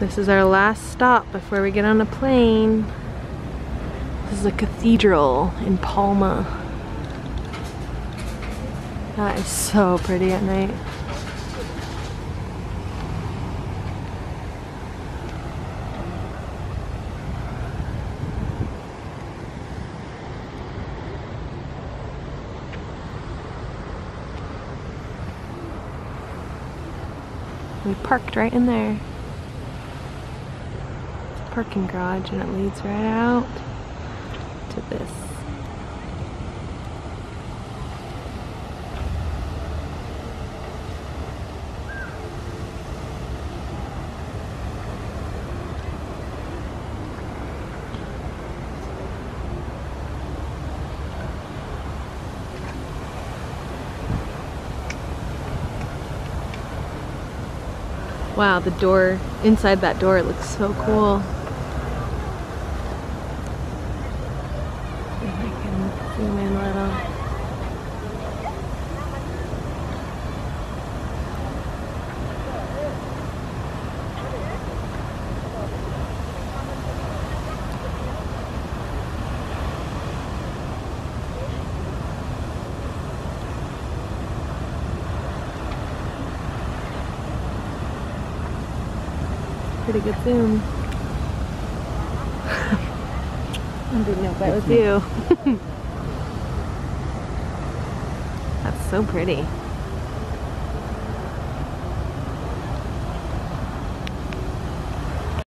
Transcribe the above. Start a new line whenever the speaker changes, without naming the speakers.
This is our last stop before we get on a plane. This is a cathedral in Palma. That is so pretty at night. We parked right in there. It's a parking garage and it leads right out to this. Wow, the door, inside that door, it looks so cool. If I can zoom in a little. Pretty good zoom. I didn't know if that was you. That's so pretty.